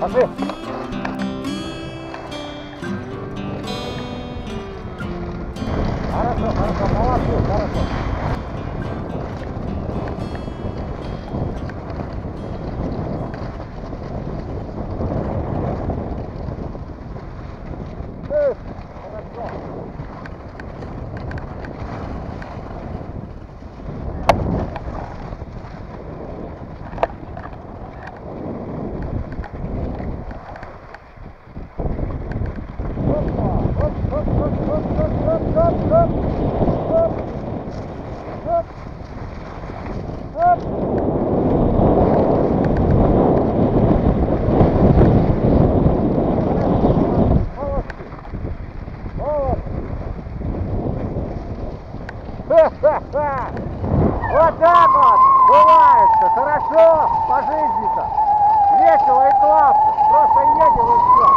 Пошли. Хорошо, хорошо, молодцы, хорошо. Вот так вот бывает-то, хорошо по жизни-то, весело и классно, просто едем и все.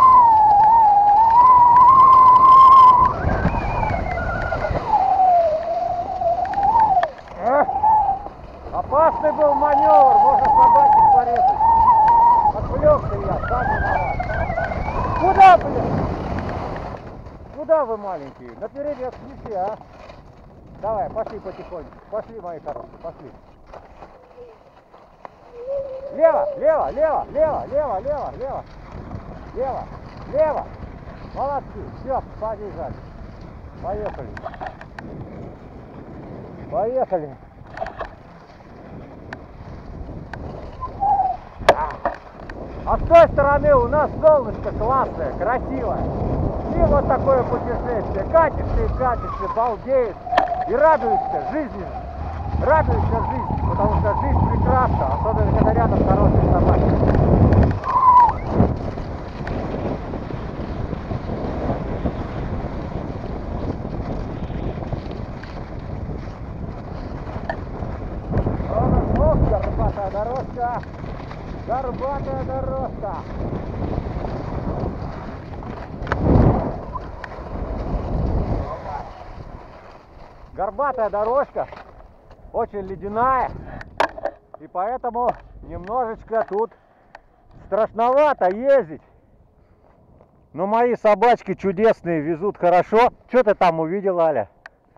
Опасный был маневр, можно собаки порезать. Отвлекся я, сам виноват. Куда, блин? Куда вы маленькие? На перерез неси, а? Давай, пошли потихоньку. Пошли, мои хорошие, пошли. Лево, лево, лево, лево, лево, лево, лево. Лево, лево. Молодцы. Все, побежали. Поехали. Поехали. А с той стороны у нас солнышко классное, красивое. И вот такое путешествие. Катишься и катишься, балдеешь. И радуешься жизни. Радуешься жизни, потому что жизнь прекрасна, особенно когда рядом хорошие собаки. Ох, горбатая дорожка. Горбатая дорожка. Горбатая дорожка, очень ледяная, и поэтому немножечко тут страшновато ездить. Но мои собачки чудесные, везут хорошо. Что ты там увидела, Аля?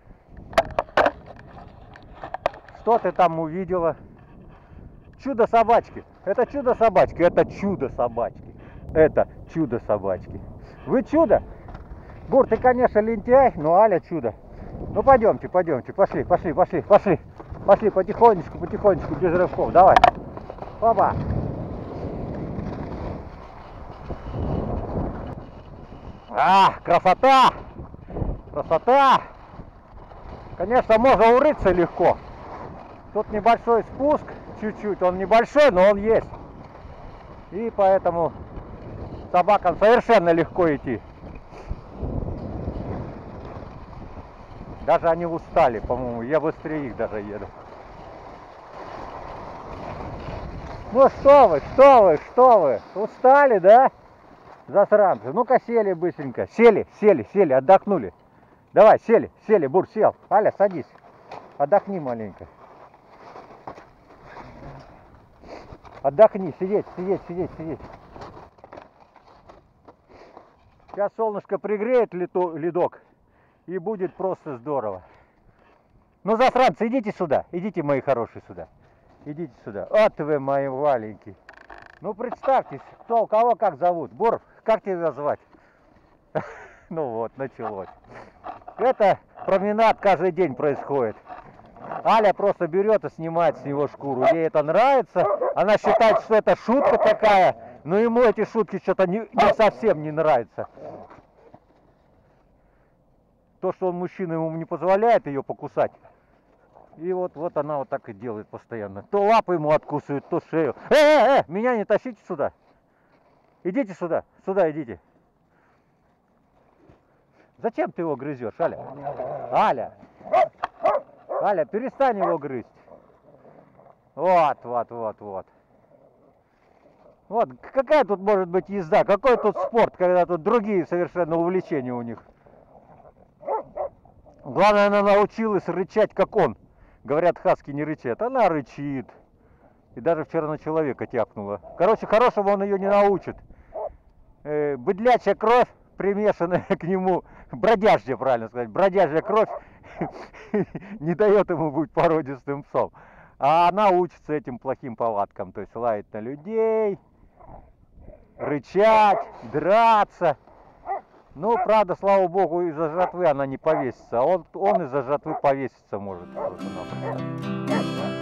Что ты там увидела? Чудо собачки. Это чудо собачки. Это чудо собачки. Это чудо собачки. Вы чудо? Бур, ты, конечно, лентяй, но Аля чудо. Ну пойдемте, пойдемте, пошли, пошли, пошли, пошли. Пошли потихонечку, потихонечку, без рывков. Давай. Опа. А, красота! Красота! Конечно, можно урыться легко. Тут небольшой спуск, чуть-чуть, он небольшой, но он есть. И поэтому собакам совершенно легко идти. Даже они устали, по-моему, я быстрее их даже еду. Ну что вы, что вы, что вы, устали, да? Засранцы, ну-ка сели быстренько, сели, сели, сели, отдохнули. Давай, сели, сели, Бур, сел. Аля, садись, отдохни маленько. Отдохни, сидеть, сидеть, сидеть, сидеть. Сейчас солнышко пригреет ледок. И будет просто здорово. Ну, засранцы, идите сюда. Идите, мои хорошие, сюда. Идите сюда. Вот вы, мои маленькие. Ну, представьтесь, кто, кого как зовут. Бур, как тебя звать? Ну вот, началось. Это променад каждый день происходит. Аля просто берет и снимает с него шкуру. Ей это нравится. Она считает, что это шутка такая. Но ему эти шутки что-то не совсем не нравятся. То, что он мужчина, ему не позволяет ее покусать. И вот она вот так и делает постоянно. То лапы ему откусывает, то шею. Меня не тащите сюда. Идите сюда, сюда идите. Зачем ты его грызешь, Аля? Аля! Аля, перестань его грызть. Вот. Вот, какая тут может быть езда? Какой тут спорт, когда тут другие совершенно увлечения у них? Главное, она научилась рычать, как он. Говорят, хаски не рычат. Она рычит. И даже вчера на человека тяпнула. Короче, хорошего он ее не научит. быдлячья кровь, примешанная к нему, бродяжья, правильно сказать, бродяжья кровь не дает ему быть породистым псом. А она учится этим плохим повадкам, то есть лаять на людей, рычать, драться. Ну, правда, слава богу, из-за жатвы она не повесится, а он из-за жатвы повеситься может просто-напросто.